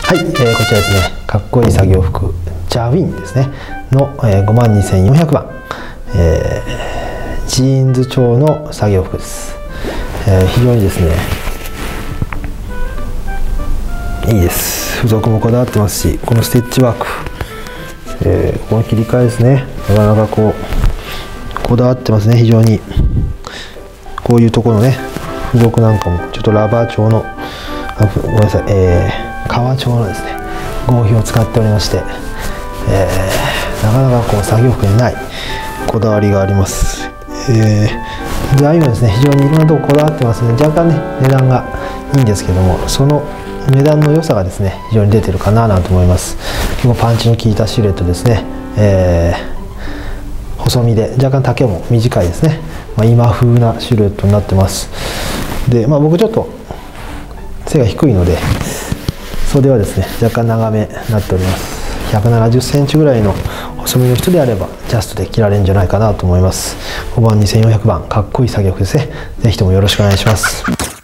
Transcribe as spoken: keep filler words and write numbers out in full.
はい、えー、こちらですね、かっこいい作業服ジャウィンですねの、えー、ごまんにせんよんひゃくばん、えー、ジーンズ調の作業服です。えー、非常にですねいいです。付属もこだわってますし、このステッチワーク、えー、この切り替えですね、なかなかこうこだわってますね。非常にこういうところのね付属なんかもちょっとラバー調の、あ、ごめんなさい、えー革調のですね合皮を使っておりまして、えー、なかなかこう作業服にないこだわりがあります。えー、材料ですね、非常にいろんなとここだわってますので、若干ね値段がいいんですけども、その値段の良さがですね非常に出てるかななんて思います。結構パンチの効いたシルエットですね、えー、細身で若干丈も短いですね、まあ、今風なシルエットになってます。で、まあ、僕ちょっと背が低いので袖はですね若干長めになっております。ひゃくななじゅっセンチぐらいの細身の人であればジャストで着られるんじゃないかなと思います。ごまんにせんよんひゃくばん、かっこいい作業服ですね。ぜひともよろしくお願いします。